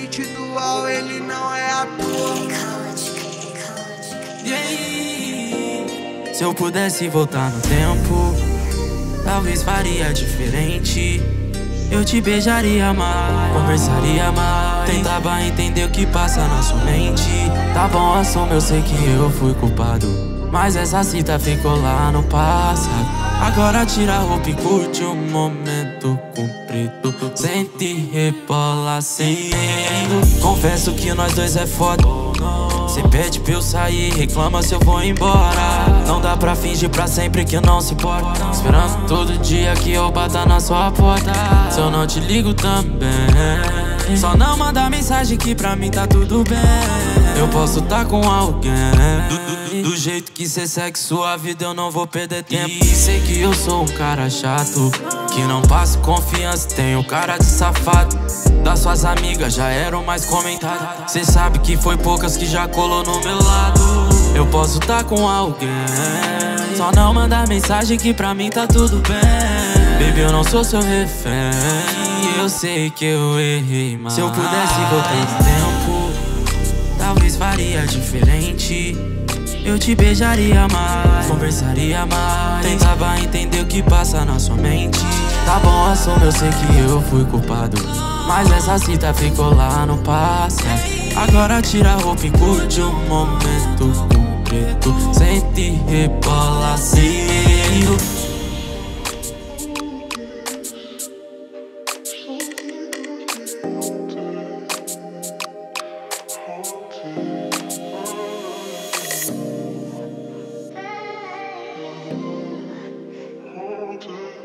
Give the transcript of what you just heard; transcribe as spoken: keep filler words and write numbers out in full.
beat dual, ele não é à toa. E aí? Se eu pudesse voltar no tempo, talvez faria diferente. Eu te beijaria mais, conversaria mais, tentava entender o que passa na sua mente. Tá bom, assumo, eu sei que eu fui culpado, mas essa cita ficou lá no passado. Agora tira a roupa e curte o momento cumprido. Sente e rebola sem medo. Confesso que nós dois é foda. Cê pede pra eu sair, reclama se eu vou embora. Não dá pra fingir pra sempre que não se importa, esperando todo dia que eu bata na sua porta. Se eu não te ligo também, só não manda mensagem que pra mim tá tudo bem. Eu posso tá com alguém, do, do, do jeito que cê segue sua vida eu não vou perder tempo. E sei que eu sou um cara chato, que não passo confiança, tenho cara de safado. Das suas amigas já eram mais comentadas, cê sabe que foi poucas que já colou no meu lado. Eu posso tá com alguém, só não mandar mensagem que pra mim tá tudo bem. Baby, eu não sou seu refém, e eu sei que eu errei, mas se eu pudesse voltar no tempo, talvez faria diferente. Eu te beijaria mais, conversaria mais, tentava entender o que passa na sua mente. Tá bom, assumo, eu sei que eu fui culpado, mas essa cita ficou lá no passado. Agora tira a roupa e curte o momento completo. Sente e rebola sem medo. Hold it.